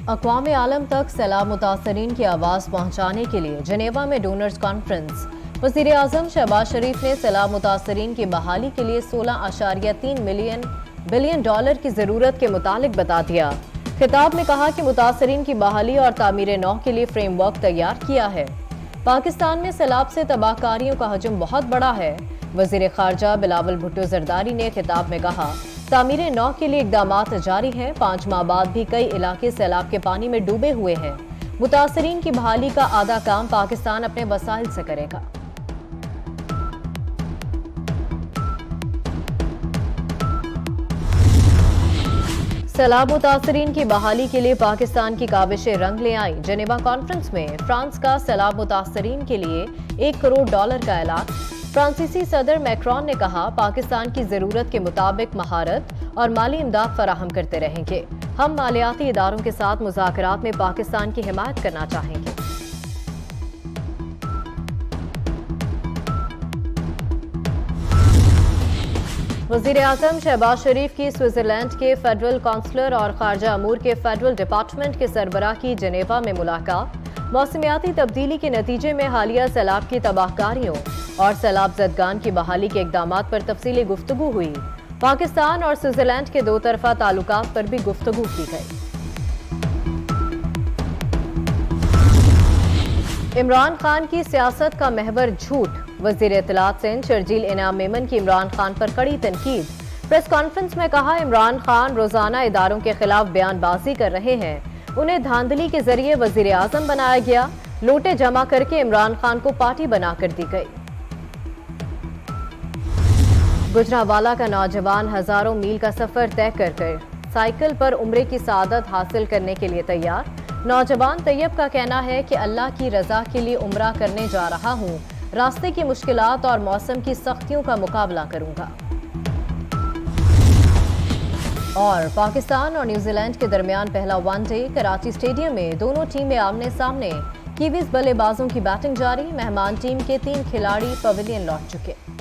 अक़वाम आलम तक सैलाब मुतासरीन की आवाज़ पहुँचाने के लिए जनेवा में डोनर्स कॉन्फ्रेंस। वज़ीर आज़म शहबाज शरीफ ने सैलाब मुतासरीन की बहाली के लिए 16.3 बिलियन डॉलर की ज़रूरत के मुतालिक बता दिया। खिताब में कहा कि मुतासरीन की बहाली और तामीर नौ के लिए फ्रेमवर्क तैयार किया है। पाकिस्तान में सैलाब से तबाहकारियों का हजम बहुत बड़ा है। वज़ीर ख़ारजा बिलावल भुट्टो ज़रदारी ने खिताब में कहा, तामीर नौ के लिए इक़दामात जारी हैं। 5 माह बाद भी कई इलाके सैलाब के पानी में डूबे हुए हैं। मुतासरीन की बहाली का आधा काम पाकिस्तान अपने वसाइल से करेगा। सैलाब मुतासरीन की बहाली के लिए पाकिस्तान की काविशें रंग ले आई। जनेवा कॉन्फ्रेंस में फ्रांस का सैलाब मुतासरीन के लिए $1 करोड़ का ऐलान। फ्रांसीसी सदर मैक्रोन ने कहा, पाकिस्तान की जरूरत के मुताबिक महारत और माली इमदाद फराहम करते रहेंगे। हम मालियाती इदारों के साथ मुज़ाकरात में पाकिस्तान की हिमायत करना चाहेंगे। वज़ीर आज़म शहबाज शरीफ की स्विट्जरलैंड के फेडरल काउंसलर और खारजा अमूर के फेडरल डिपार्टमेंट के सरबराह की जनेवा में मुलाकात। मौसमियाती तब्दीली के नतीजे में हालिया सैलाब की तबाहकारियों और सैलाब ज़दगान की बहाली के इक़दामात पर तफसीली गुफ्तगू हुई। पाकिस्तान और स्विट्जरलैंड के 2 तरफ़ा ताल्लुकात पर भी गुफ्तगू की गई। इमरान खान की सियासत का महवर झूठ। वज़ीर इत्तलात सिंध शर्जील इनाम मेमन की इमरान खान पर कड़ी तनकीद। प्रेस कॉन्फ्रेंस में कहा, इमरान खान रोजाना इदारों के खिलाफ बयानबाजी कर रहे हैं। उन्हें धांधली के जरिए वज़ीर आज़म बनाया गया। लोटे जमा करके इमरान खान को पार्टी बनाकर दी गई। गुजरांवाला का नौजवान हजारों मील का सफर तय कर साइकिल पर उम्रे की सादत हासिल करने के लिए तैयार। नौजवान तैयब का कहना है कि अल्लाह की रजा के लिए उम्रा करने जा रहा हूँ। रास्ते की मुश्किलात और मौसम की सख्तियों का मुकाबला करूंगा। और पाकिस्तान और न्यूजीलैंड के दरमियान पहला वनडे कराची स्टेडियम में दोनों टीमें आमने सामने। कीवीज बल्लेबाजों की बैटिंग जारी। मेहमान टीम के 3 खिलाड़ी पवेलियन लौट चुके।